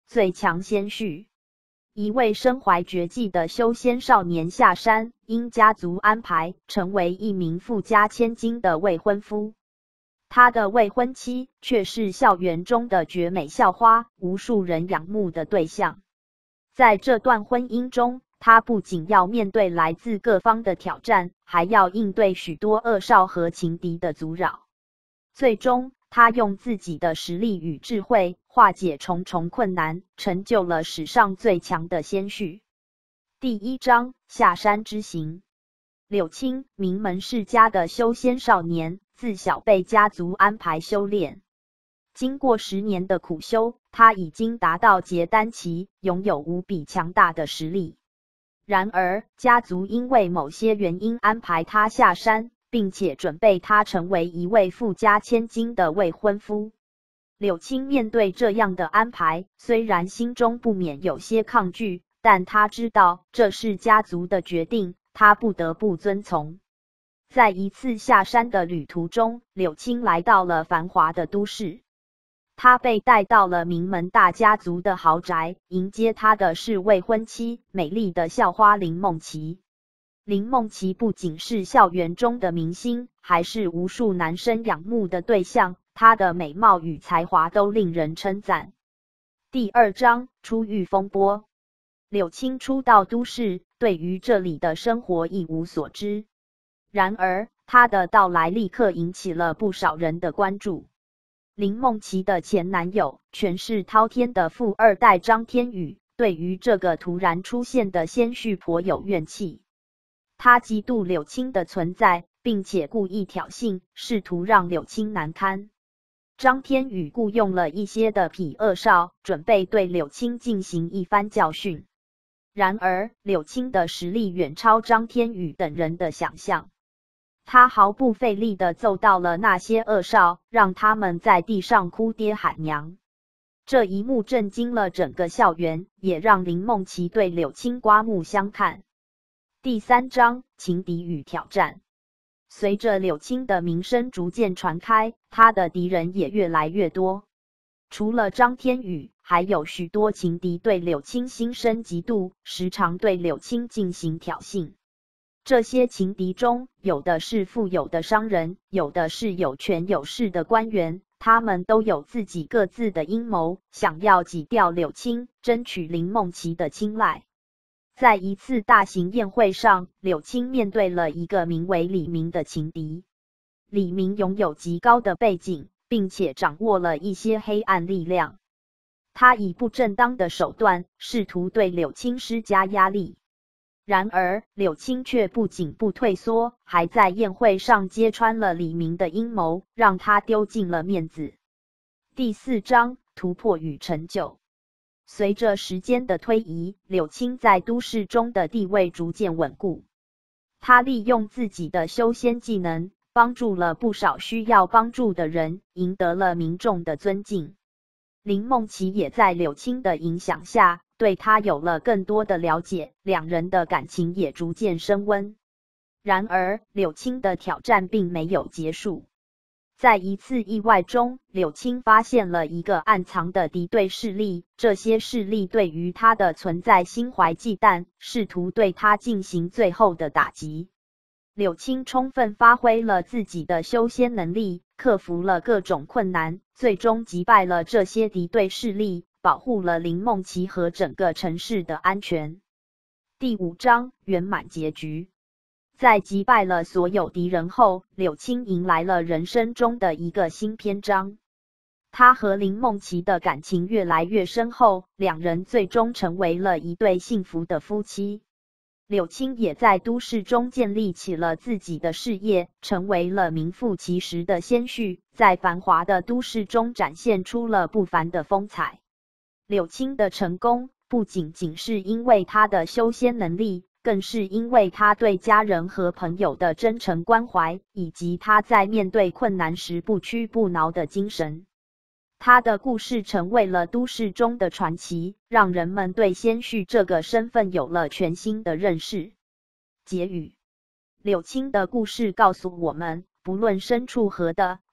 最强先婿。一位身怀绝技的修仙少年下山，因家族安排成为一名富家千金的未婚夫。他的未婚妻却是校园中的绝美校花，无数人仰慕的对象。在这段婚姻中，他不仅要面对来自各方的挑战，还要应对许多恶少和情敌的阻扰。最终，他用自己的实力与智慧化解重重困难，成就了史上最强的先婿。第1章下山之行。柳青，名门世家的修仙少年，自小被家族安排修炼。经过10年的苦修，他已经达到结丹期，拥有无比强大的实力。然而，家族因为某些原因安排他下山，并且准备他成为一位富家千金的未婚夫。柳青面对这样的安排，虽然心中不免有些抗拒，但他知道这是家族的决定，他不得不遵从。在一次下山的旅途中，柳青来到了繁华的都市。他被带到了名门大家族的豪宅，迎接他的是未婚妻，美丽的校花林梦琪。林梦琪不仅是校园中的明星，还是无数男生仰慕的对象，她的美貌与才华都令人称赞。第2章出狱风波。柳青初到都市，对于这里的生活一无所知。然而，他的到来立刻引起了不少人的关注。林梦琪的前男友，权势滔天的富二代张天宇，对于这个突然出现的先婿颇有怨气。他嫉妒柳青的存在，并且故意挑衅，试图让柳青难堪。张天宇雇佣了一些的痞恶少，准备对柳青进行一番教训。然而，柳青的实力远超张天宇等人的想象。他毫不费力地揍到了那些恶少，让他们在地上哭爹喊娘。这一幕震惊了整个校园，也让林梦琪对柳青刮目相看。第3章情敌与挑战。随着柳青的名声逐渐传开，他的敌人也越来越多。除了张天宇，还有许多情敌对柳青心生嫉妒，时常对柳青进行挑衅。这些情敌中，有的是富有的商人，有的是有权有势的官员，他们都有自己各自的阴谋，想要挤掉柳青，争取林梦琪的青睐。在一次大型宴会上，柳青面对了一个名为李明的情敌。李明拥有极高的背景，并且掌握了一些黑暗力量。他以不正当的手段，试图对柳青施加压力。然而，柳青却不仅不退缩，还在宴会上揭穿了李明的阴谋，让他丢尽了面子。第4章突破与成就。随着时间的推移，柳青在都市中的地位逐渐稳固。他利用自己的修仙技能，帮助了不少需要帮助的人，赢得了民众的尊敬。林梦琪也在柳青的影响下，对他有了更多的了解，两人的感情也逐渐升温。然而，柳青的挑战并没有结束。在一次意外中，柳青发现了一个暗藏的敌对势力，这些势力对于他的存在心怀忌惮，试图对他进行最后的打击。柳青充分发挥了自己的修仙能力，克服了各种困难，最终击败了这些敌对势力，保护了林梦琪和整个城市的安全。第5章圆满结局。在击败了所有敌人后，柳青迎来了人生中的一个新篇章。他和林梦琪的感情越来越深厚，两人最终成为了一对幸福的夫妻。柳青也在都市中建立起了自己的事业，成为了名副其实的仙婿，在繁华的都市中展现出了不凡的风采。柳青的成功不仅仅是因为他的修仙能力，更是因为他对家人和朋友的真诚关怀，以及他在面对困难时不屈不挠的精神。他的故事成为了都市中的传奇，让人们对仙婿这个身份有了全新的认识。结语：柳青的故事告诉我们，不论身处何的，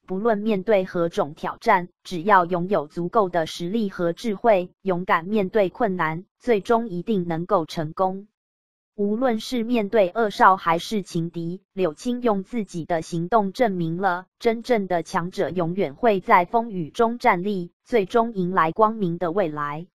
不论面对何种挑战，只要拥有足够的实力和智慧，勇敢面对困难，最终一定能够成功。无论是面对恶少还是情敌，柳青用自己的行动证明了，真正的强者永远会在风雨中站立，最终迎来光明的未来。